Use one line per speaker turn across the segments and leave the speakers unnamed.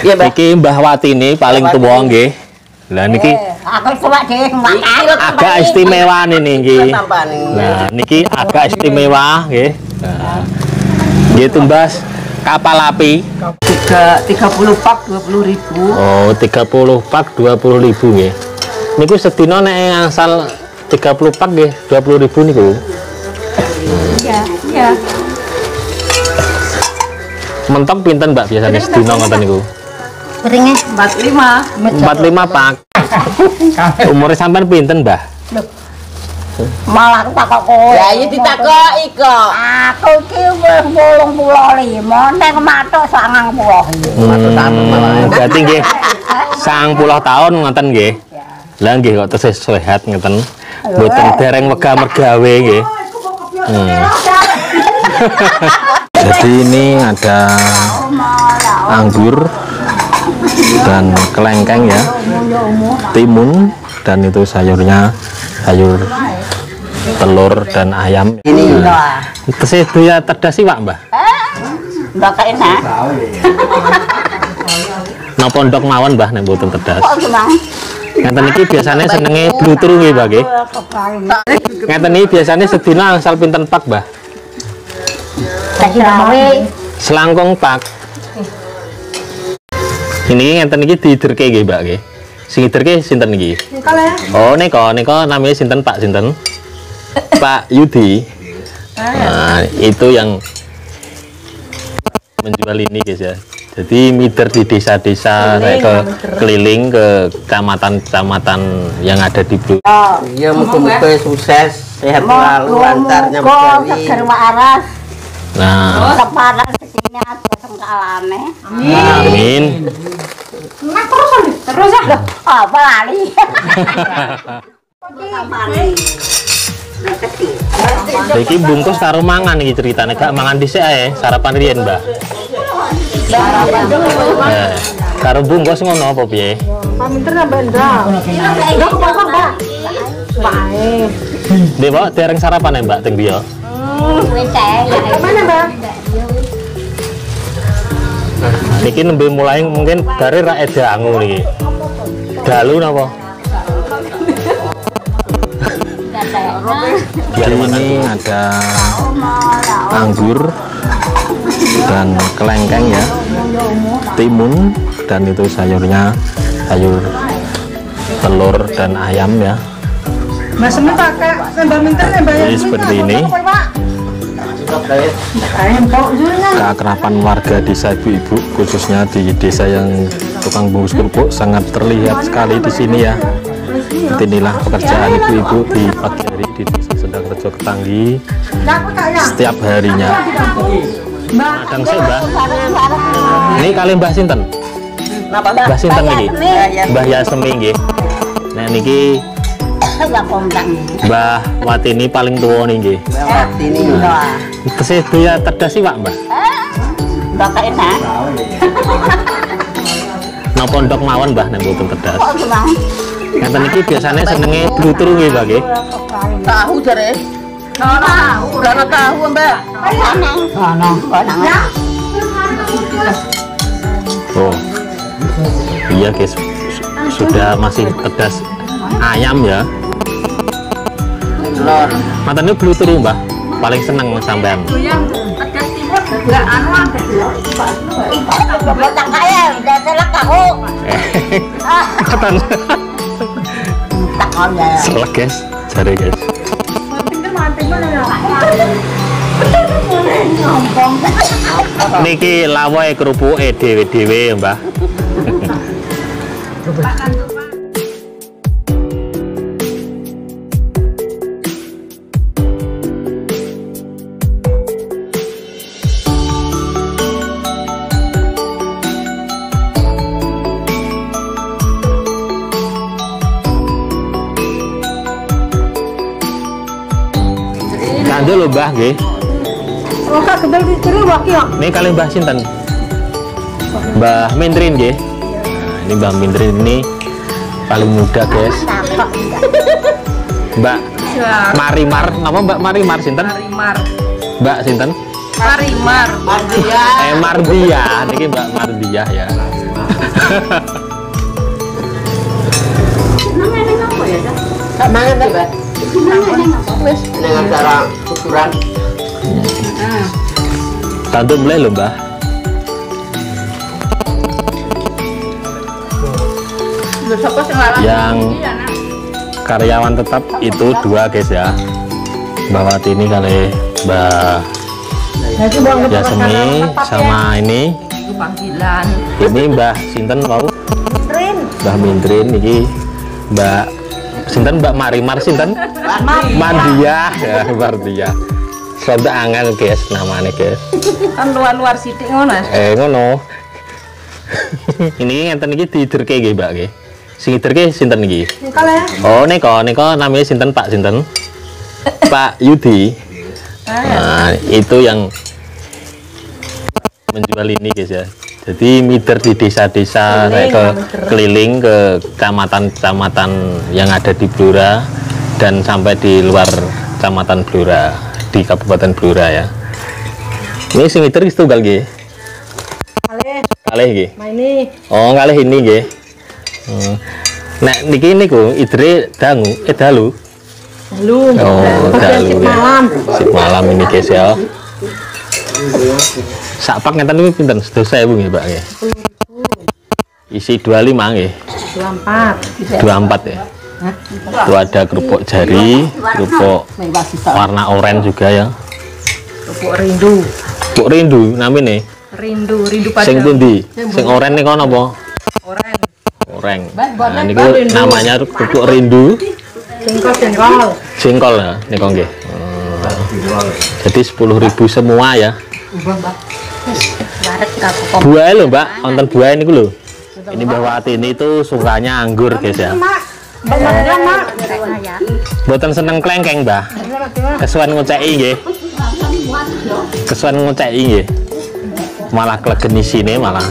Iki Mbah Wati ini paling tua nggih. Lah niki agak istimewa niki. Nah, niki agak istimewa nggih. Nah. Nggih tumbas kapal api
30 pak 20.000.
Oh, 30 pak 20.000 nggih. Niku sedina nek angsal 30 pak nggih 20.000 niku.
Iya.
Mentok pinten Mbak biasanya sedina ngoten niku?
Beringe 45
pak. Umure sampean pinten, Mbah?
Malah tak kok kowe.
Ya iki ditakoki kok.
Aku iki wis 85 nek matuk 90.
Berarti nggih 90 tahun ngoten nggih. Lah nggih kok tesih sehat ngeten. Mboten dereng wegah mergawe nggih. Jadi ini ada anggur dan kelengkeng ya, timun, dan itu sayurnya sayur telur dan ayam.
Ini
Tesih doya tedas sih Pak Mbah.
ndak enak.
Napa ndok mawon Mbah nek mboten tedas.
Kok gimana?
Ngeten iki biasanya senenge blutru nggih Mbah nggih. Ngeten iki biasanya sedina angsal pinten pak Mbah? Selangkung pak. Ini ngenten iki diiderke nggih Mbak nggih. Sing iderke sinten iki? Oh nika namanya sinten Pak sinten? Pak Yudi. Nah, itu yang menjual ini guys ya. Jadi mider di desa-desa ke keliling ke kecamatan-kecamatan yang ada di Blu.
Iya muga-muga sukses, sehat selalu, lancarnya berjari.
Seger waras.
Nah,
Kepadan sesine aja sengkalane.
amin.
Nah, terus ya. Apa lali?
Iki bungkus karo mangan iki ceritane gak mangan dhisik ae, sarapan riyen, Mbak. Karo bungkus ngono apa piye?
Paminter nambah ndak. Ndak kok Mbak. Bae.
Dewa dereng sarapan ya Mbak teng dia.
Mana Mbak?
Niki nembe mulai mungkin dari ra edangu niki. Dalu napa? Biar ini ada anggur dan kelengkeng ya, timun, dan itu sayurnya sayur telur dan ayam ya.
Mas ini pakai nambah minter nambah.
Jadi seperti ini. Keakraban warga desa ibu-ibu khususnya di desa yang tukang bungkus kerupuk sangat terlihat sekali di sini ya. Inilah pekerjaan ibu-ibu di pagi hari di desa Sendang Rejo Ketanggi setiap harinya. Kadang saya Mbah. Ini kali Mbah sinten? Mbah sinten niki? Mbah Yasemi nggih. Nah niki Mbah Wati ini paling tua nih nggih. Tesih doya tedas sih Pak Mbah.
Ndak enak.
Napa ndok mawon Mbah nek mboten tedas.
Kok gimana?
Ngeten iki biasanya senenge blutru nggih Mbah nggih.
Tahu jare. Ora tahu Mbak.
Oh. Iya guys. Sudah masih tedas ayam ya.
Telur.
Mantan ini blutru Mbah. Paling seneng sampean.
Yang tegas timur enggak anu Botak kaya udah selek aku.
Ketan.
Tak on ya.
Selek guys. Jare guys. Niki lawae kerupuke dhewe-dhewe Mbah. Kandel lho Mbah nggih.
Oke, gendel dicuri waki ya.
Ini kali Mbah sinten? Mbah Mindrin nggih. Nah, ini Mbah Mindrin ini paling muda, guys. Mbak Marimar, napa Mbak Marimar sinten?
Marimar.
Mbak sinten?
Marimar.
Mardia niki Mbak Mardia ya.
Gak mangan ta, Mbak? Wis
Neng acara syukuran.
Tante mulai lho, Mbah. Yang karyawan tetap itu 2 guys ya, Mbak Wati ini kali Mbak Yasmi sama ini Mbah Sinten mau Mbah Mindrin ini Mbak Sinten Mbak Marimar Sinten Mandia ya Mardia sudah angel guys namanya guys
kan luar-luar sithik ngono.
Ngono. Ini ngenten iki diiderke nggih Mbak nggih. Sing iderke sinten iki? Oh nika namanya sinten Pak sinten? Pak Yudi. Nah, itu yang menjual ini guys ya. Jadi mider di desa-desa ke keliling ke kecamatan-kecamatan yang ada di Blora dan sampai di luar kecamatan Blora di Kabupaten Blora ya. Ini sing mider wis tunggal nggih. Kalih nggih. Oh, kalih ini nggih. Nek niki niku idre dalu.
Dalu.
Oh, dalu ya.
Malam.
Sip malam ini guys ya. Sak pak ngeten niku pinten? 10.000 nggih, Pak nggih. Isi 25 nggih. 24 ya. Itu ada kerupuk jari, kerupuk warna oranye juga ya.
Kerupuk rindu.
Kerupuk rindu namine.
Rindu pada.
Sing pundi? Sing oranye niku napa? Oranye. Nah niku namanya kerupuk rindu. Jengkol ya niku nggih. Jadi 10.000 semua ya. Buah lho Mbak, wonten buah niku lho. Ini Mbak Wati ini tuh sukanya anggur guys ya. Mboten seneng klengkeng Mbah. Kesuwen ngoceki nggih. Kesuwen ngoceki nggih. Malah klegen isine malah.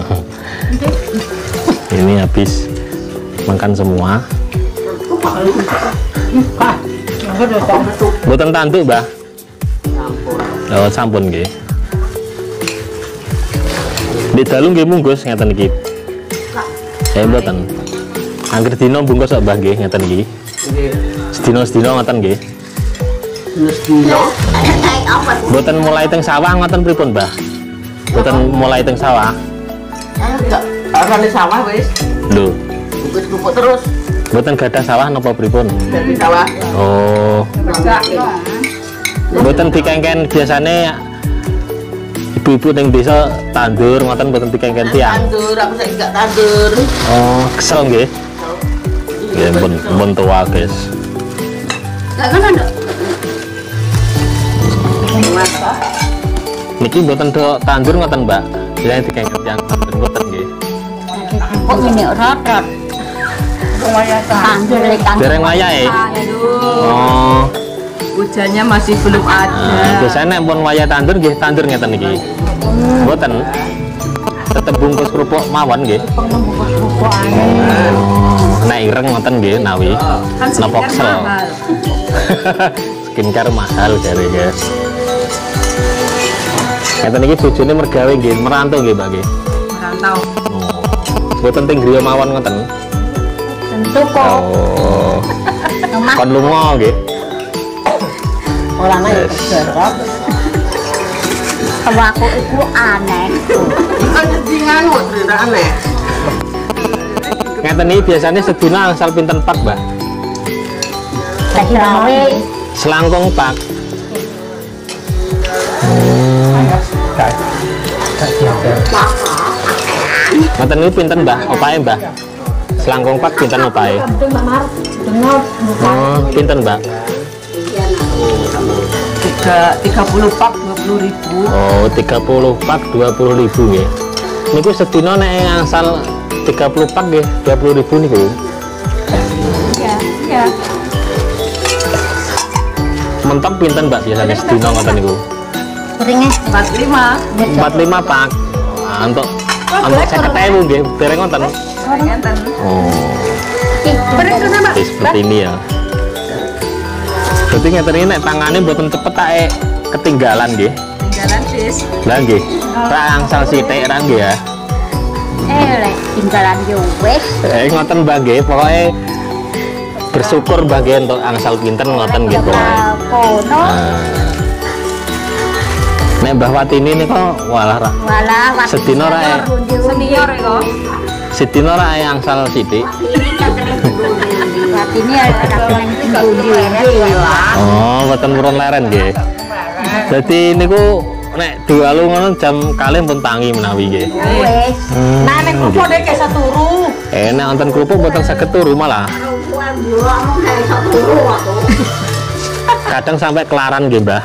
Ini habis makan semua. Mboten tanduk Mbah. Oh sampun nggih. Di dalu nggih bungkus ngeten iki. Saya mboten. Angger dina bungkus kok Mbah nggih ngeten iki. Sedina-sedina ngoten nggih.
Sedina.
Mboten mulai teng sawah ngoten pripun Mbah? Mboten mulai teng sawah.
Ora di sawah wis.
Lho,
Bungkus kerupuk terus.
mboten gadah sawah napa pripun?
Dari sawah.
Oh. Mboten dikengken biasane ibu-ibu ning desa tandur ngoten mboten dikengken tiyang.
Tandur, aku saiki gak tandur.
Oh, kesel nggih. Nggih, mun tua, guys. Niki mboten do tandur ngoten, Mbak. Biasane dikengken tiyang tandur ngoten nggih.
Kok ngene rotot. Tandur
Dereng wayahe. Oh.
Hujannya masih belum ada.
Biasanya pun wayah tandur nggih tandur ngeten iki. Mboten. Tetep bungkus kerupuk mawon nggih. Nek ireng ngoten nggih nawi. Napa kesel. Skincare mahal jare guys. Ngeten iki bojone mergawe nggih, merantau nggih, Mbak nggih.
Merantau.
Mboten teng griya mawon ngoten.
Tentu kok.
Oh. Kon lunga nggih.
Orang lain jorok. Kalau aku itu aneh.
Kan jadi nganu cerita aneh.
Ngeten iki biasanya sedina angsal pinten pak, Mbak? Selangkung pak. Ngeten iki pinten, Mbah? Opahe, Mbah? Selangkung pak pinten opahe? Oh, pinten, Mbak?
30 pak 20.000.
Oh, 30 pak 20.000 nggih. Niku sedina nek angsal 30 pak nggih 20.000 niku.
Iya.
Mentok pinten, Mbak, biasanya sedina ngoten niku?
Ringnya 45.
45 pak. Nah, untuk 50.000 nggih, dereng ngoten.
Ngeten.
Oh.
Mbak.
Seperti ini ya. Berarti ngeten iki nek tangane mboten cepet tak ketinggalan nggih.
Tinggalan bis.
Lah nggih. Ra angsal sithik ra nggih ya.
lek tinggalan yo wis.
Ngoten Mbah nggih, pokoke bersyukur Mbah nggih untuk angsal pinten ngoten nggih pokoke.
Kono.
Nek Mbah Watini niku walah sedina ra
senior kok.
sedina ra angsal sithik.
Watini ora
Oh, mboten purun leren nggih. Dadi niku nek dalu ngono jam kalih pun tangi menawi nggih.
wis.
Nah, nek kupu dek kesa turu.
Nek wonten kerupuk mboten saged turu malah. Kadang sampai kelaran nggih, Mbah.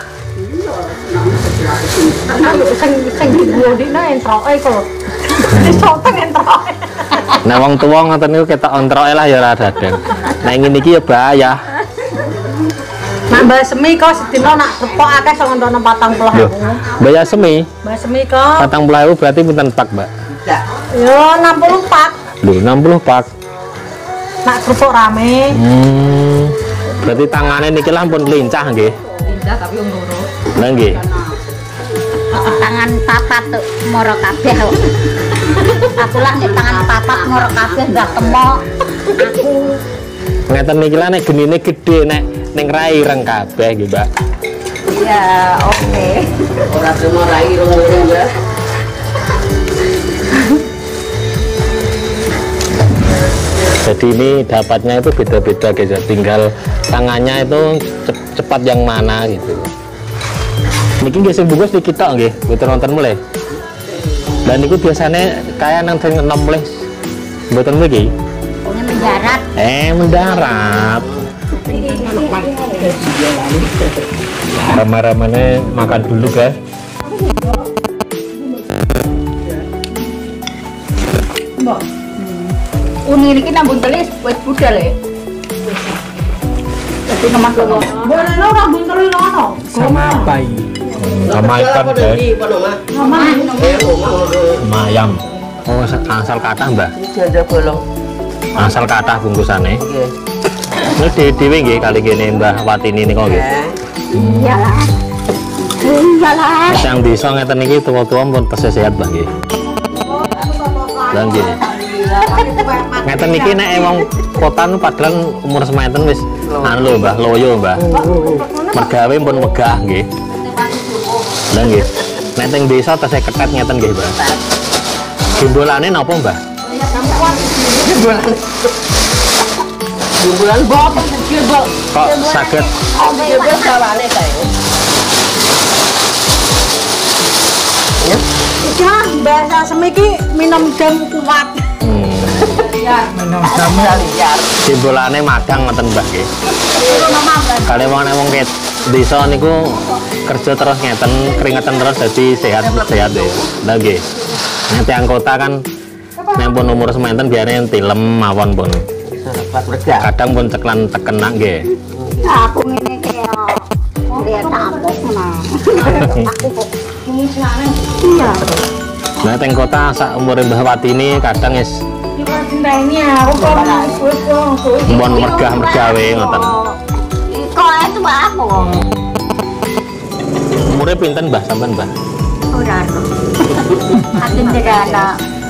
Sing dibuodine entroke kok. Disoteng entroke.
Nek wong tuwa ngoten niku ketok entroke lah ya ora dadeng. Nek ngene iki ya bahaya.
Nah, Mbak Semi kok sedina nak repok akeh sok nonton 40.000.
Lho, Mbak Semi
Mbak Semi kok
40.000 berarti pinten pak, Mbak?
yo 64.
Lho, 60 pak.
Nak kerupuk rame.
Berarti tangane niki lah pun lincah nggih.
Lincah tapi wong loro.
Lah nggih.
Tangan papat tuh moro kabeh kok. Aku lah nek tangan papat moro kabeh ndak temok. Aku
Ngeten niki lah nek genine gedhe nek ning rai ireng kabeh nggih, Mbak.
ya oke.
Ora semua rai rong-rong ya.
Jadi ini dapatnya itu beda-beda guys ya. Tinggal tangannya itu cepat yang mana gitu. Niki nggih sing bungkus niki tok nggih, mboten wonten mulai. Dan niku biasanya kayak nang sing enom mulai. Mboten mriki.
Ini mendarat.
Mendarat. Rama-ramane makan dulu guys.
Uni iki nambung telis wis budal ya. Dadi nomah loro.
Boleh lo rambut telu ngono.
Sama apa ini? Sama ikan guys. Sama ayam. Oh, asal kathah, Mbah.
Iki ada bolong.
Asal kathah bungkusane.
Nggih.
Ini dhewe nggih kali kene Mbah Watini niku nggih.
Iyalah. Iyalah.
Yang bisa ngeten iki tuwa-tuwa pun tesih sehat, Mbah nggih. Lah nggih. Ngeten iki nek wong kota nu padahal umur sementen wis anu lho Mbah, loyo Mbah. Mergawe pun megah nggih. Lah nggih. Nek teng desa tesih ketet ngeten nggih, Mbah. Jumbolane napa, Mbah?
Bulan bot jebol.
Kok saged
Jebol sawane kae.
Ya, Mbak Semi ki minum jamu kuat.
Minum jamu liar.
jumbolane madang ngeten, Mbah nggih. Kali wong ket desa niku kerja terus ngeten, keringetan terus jadi sehat deh. Lah nggih. Nek tiyang kota kan nek pun umur sementen biasanya tilem mawon pun. Kadang pun ceklan tekenak nggih.
Aku ngene iki yo. Lihat tampuk menang. Aku kok ini senane. Iya.
Nah teng kota sak umur Mbah Watini kadang is
Ini aku kok
mbon mergah-mergawe ngoten.
Kok itu aku.
Umure pinten Mbah sampean, Mbah?
Ora. Ati nderana.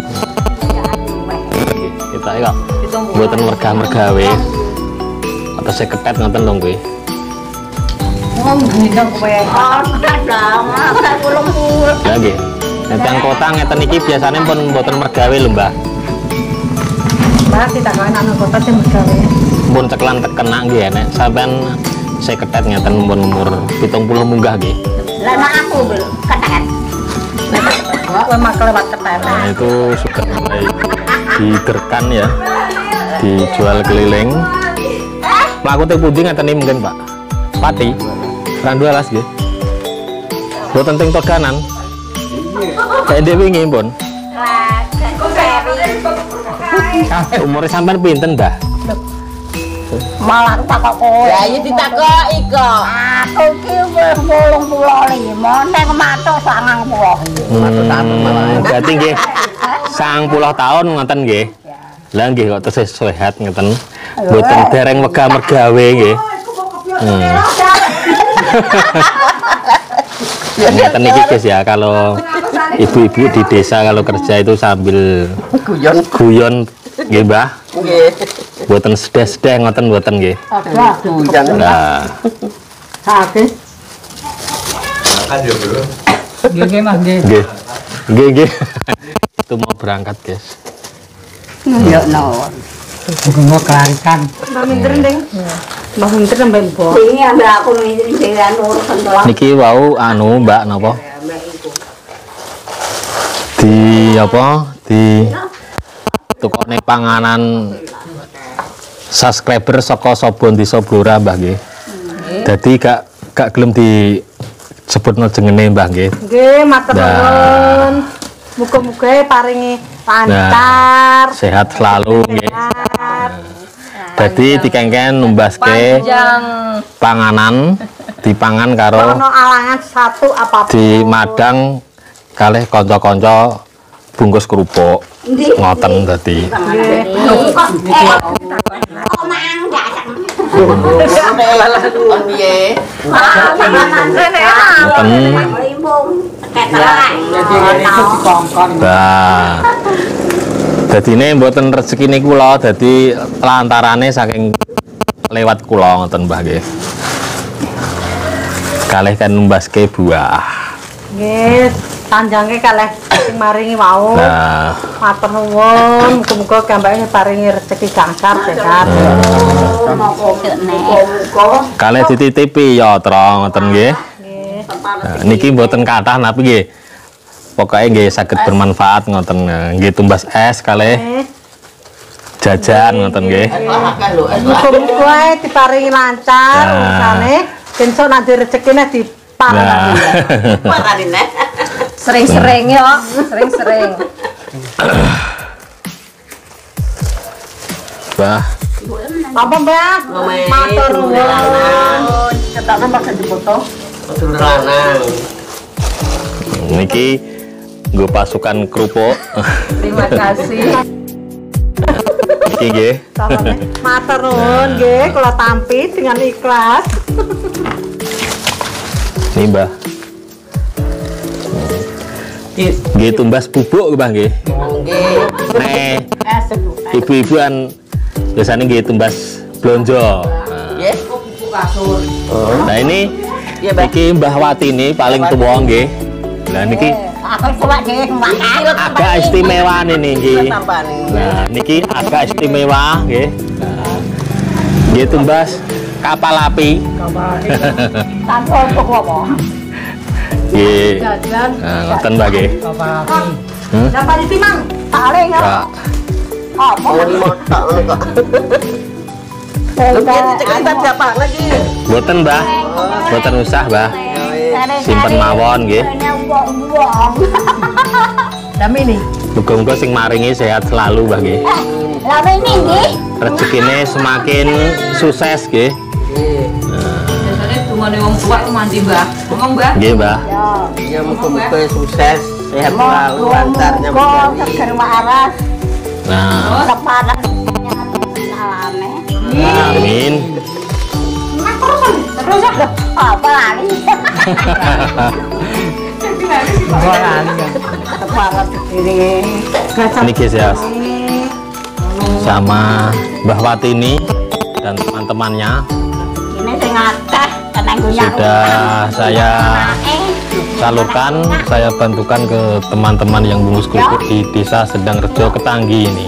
Kita kok mboten mergah-mergawe. Atau saya ketet ngoten lho kuwi.
Wong gendong kowe. Ora kulung-kulung.
Lah nggih. Nek teng kota ngeten iki biasane pun mboten mergawe lho, Mbah.
Mbak kita kan anak kota sing bergawe.
Pun ceklan tekenak nggih nek sampean saya ketet ngeten pun umur 70 munggah nggih.
Lah nek aku belum ketet.
Kowe mak lewat ketet.
Nah itu sudah mulai digerkan ya, dijual keliling. Mlaku teng pundi ngeten iki mungkin Pak? Pati, randu alas nggih. Boten teng todanan. Kayak dhewe wingi pun. Umure sampean pinten, Mbah?
Malah takok kowe.
Ya iya ditakoki kok.
Aku iki wis 85, nek matuk 90.
Berarti nggih 90 tahun ngoten nggih. Lah nggih kok tesih sehat ngeten. Mboten dereng wegah mergawe nggih. Ngeten iki guys ya, kalau ibu-ibu di desa kalau kerja itu sambil guyon nggih Mbah.
Nggih.
Mboten sedeh-sedeh ngoten mboten nggih.
Hujan.
Nah,
Sakit. Nggih, Mas, nggih.
nggih. Nggih. Itu mau berangkat, guys.
Yo no.
Mau kelarikan. Mbak Minter ndeng. Mbak Minter nambah mbok.
Ini ambil aku ini dengan urusan doang.
Niki wau anu Mbak napa? Di apa? Di tukone panganan subscriber saka Sobon di Soblora Mbah nggih. Dadi gak gelem disebutno jengene Mbah nggih.
Nggih, matur nuwun. Muga-muga paringi lancar.
Sehat selalu nggih. Dadi dikengken numbaske panganan dipangan karo
Ono alangan satu apapun.
di Madang kalih kanca-kanca bungkus kerupuk. Ngoten dadi. Nah, dadi ini mboten rezekine kula, dadi lantarane saking lewat kula ngoten Mbah nggih. Kalih kan numbaske buah.
Nggih, tanjange kalih sing maringi wau.
Nah,
Matur nuwun, muga-muga gambake paringi rezeki gangsar sehat.
kalih dititipi ya Tra ngoten nggih.
Nggih.
Nah, niki mboten kathah tapi nggih pokoke nggih saged bermanfaat ngoten. Nggih tumbas es kalih
Nggih.
jajan ngoten nggih.
Muga-muga diparingi lancar
Nah.
urusane, besok nanti rezekine diparingi.
Nah.
Sering-sering yo, sering-sering.
Mbah,
Apa Mbak? Matur nuwun. Cetak nomor dipoto.
Lanang.
niki nggo pasukan kerupuk.
Terima kasih.
Niki nggih.
Matur nuwun nggih, kula tampi dengan ikhlas.
Nih Mbah. Nggih tumbas bubuk Mbah nggih.
Nggih.
Nek ibu-ibuan biasanya nggih tumbas blonjo.
Nggih.
Nah ini
Iya, Mbah.
iki Mbah Wati ini paling tua nggih. Nah niki
Aku coba deh makan.
agak istimewa nih nggih.
Tampane.
Nah niki agak istimewa nggih. Nah, nggih tumbas kapal api.
Tanpa untuk apa?
Nggih. Nah ngoten Mbah nggih.
Dapat ditimang.
Paling
Kak.
apa?
Tak ngono kok. Lebih dicekali siapa lagi?
Mboten Mbah. Mboten usah Mbah. Simpen mawon nggih.
Dami ini.
Muga-muga sing maringi sehat selalu Mbah nggih.
Lama ini nggih.
Rezekine semakin sukses nggih.
Biasanya dungane wong tua itu mandi Mbah. Ngomong Mbah.
Nggih Mbah.
Ya muga-muga sukses, sehat selalu, lancar
Kok
nyampe.
seger waras.
Nah,
Kepadan salame.
amin.
Terus apa lali? Kepadan sendiri.
Ini guys ya, sama Mbah Wati ini dan teman-temannya
Ini sing akeh tenang
sudah saya salurkan, saya bantukan ke teman-teman yang bungkus kerupuk di Desa Sendang Rejo Ketanggi ini.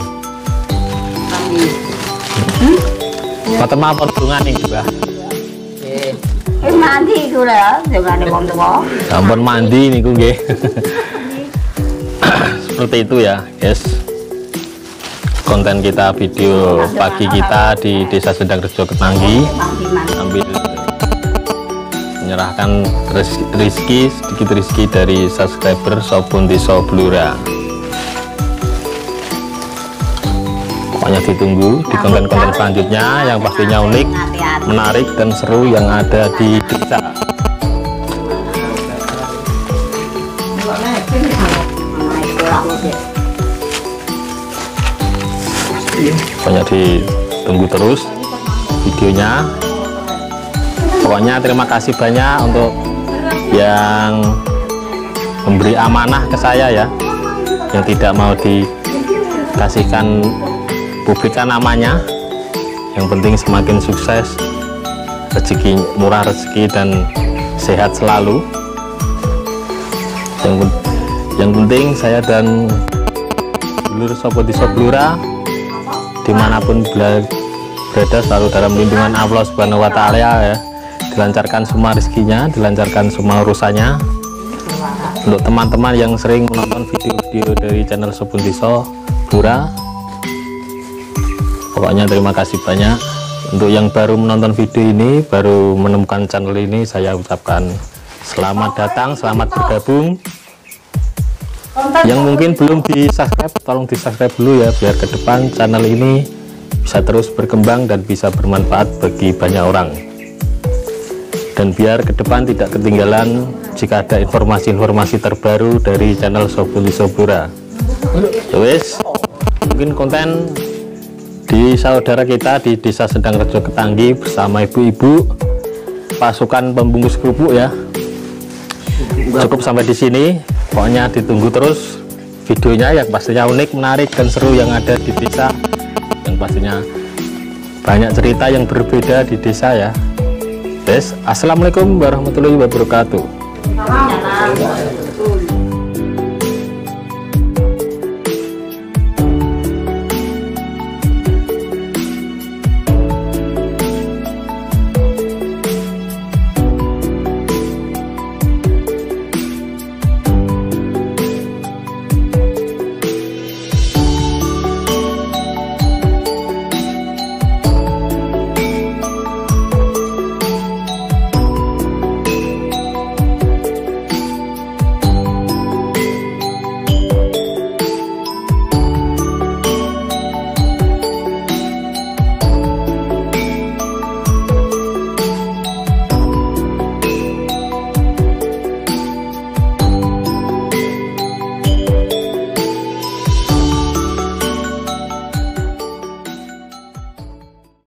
Mboten mawon hubungan nih Mbah.
mandi ku lho, dengan wong tuwa.
Sampun mandi niku nggih. Seperti itu ya, guys. Konten kita video pagi kita di Desa Sendang Rejo Ketanggi sambil menyerahkan rezeki sedikit rezeki dari subscriber Sobon di Soblora. Pokoknya ditunggu di konten-konten selanjutnya yang pastinya unik, menarik dan seru yang ada di desa. Pokoknya ditunggu terus videonya. Pokoknya terima kasih banyak untuk yang memberi amanah ke saya ya, yang tidak mau dikasihkan publikan namanya. Yang penting semakin sukses, rezeki murah rezeki dan sehat selalu. Yang penting saya dan dulur Sopo Diso Blora dimanapun berada selalu dalam lindungan Allah Subhanahu wa Ta'ala ya. Dilancarkan semua rezekinya, dilancarkan semua urusannya. Untuk teman-teman yang sering menonton video-video dari channel Sopo Diso Blora, pokoknya terima kasih banyak. Untuk yang baru menonton video ini, baru menemukan channel ini, saya ucapkan selamat datang, selamat bergabung. Yang mungkin belum di subscribe, tolong di subscribe dulu ya, biar ke depan channel ini bisa terus berkembang dan bisa bermanfaat bagi banyak orang, dan biar ke depan tidak ketinggalan jika ada informasi-informasi terbaru dari channel Sopo Diso Blora. Wes, mungkin konten di saudara kita di Desa Sendang Rejo Ketanggi bersama ibu-ibu pasukan pembungkus kerupuk ya, cukup sampai di sini. Pokoknya ditunggu terus videonya yang pastinya unik, menarik dan seru yang ada di desa, yang pastinya banyak cerita yang berbeda di desa ya. Assalamualaikum warahmatullahi wabarakatuh.